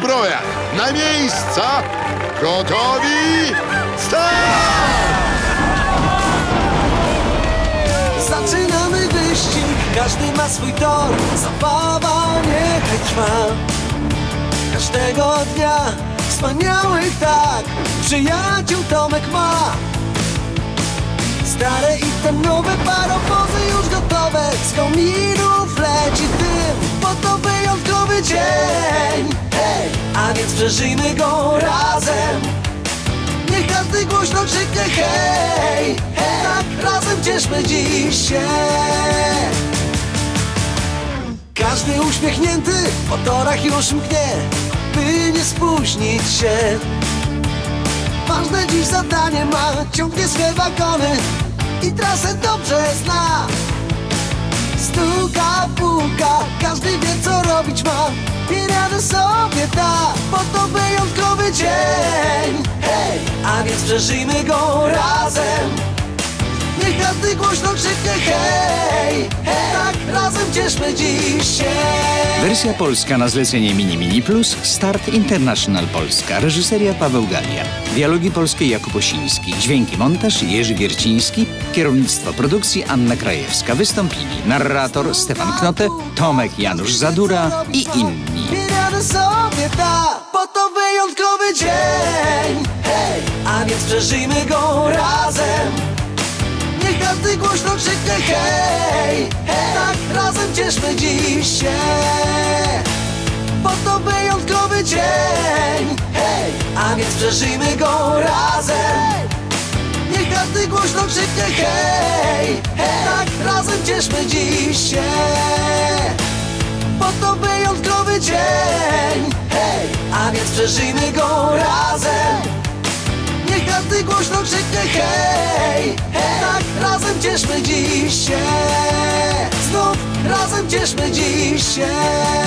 zbroja na miejsca. Gotowi? Start! Zaczynamy wyścig, każdy ma swój tor. Zabawa niechaj trwa. Każdego dnia wspaniałych tak przyjaciół Tomek ma. Stare i te nowe parowozy już gotowe. Z kominów leci dym, bo to wyjątkowy dzień. Hej, a więc przeżyjmy go razem. Niech każdy głośno krzyknie hej, hej. Tak razem cieszmy dziś się. Każdy uśmiechnięty po torach już mknie, by nie spóźnić się. Ważne dziś zadanie ma, ciągnie swe wagony i trasę dobrze zna. Stuka, puka, każdy wie co robić ma i radę sobie da, bo to wyjątkowy dzień. Hej, a więc przeżyjmy go razem. Niech każdy głośno krzyknie hej, hej. Tak razem cieszmy dziś się. Wersja polska na zlecenie Mini Plus, Start International Polska, reżyseria Paweł Galia, dialogi polskie Jakub Osiński, dźwięki montaż Jerzy Wierciński, kierownictwo produkcji Anna Krajewska. Wystąpili narrator Stefan Knote, Tomek Janusz Zadura i inni. I radę sobie da, bo to wyjątkowy dzień. Hej, a więc przeżyjmy go razem. Niech każdy głośno krzyknie hej, hej. Tak razem cieszmy dziś się, bo to wyjątkowy dzień. Hej, a więc przeżyjmy go razem. Niech każdy głośno krzyknie hej, hej. Tak razem cieszmy dziś się, bo to wyjątkowy dzień. Hej, a więc przeżyjmy go razem. Niech każdy głośno krzyknie hej, hej. Tak razem cieszmy dziś się. Znów razem cieszmy dziś się.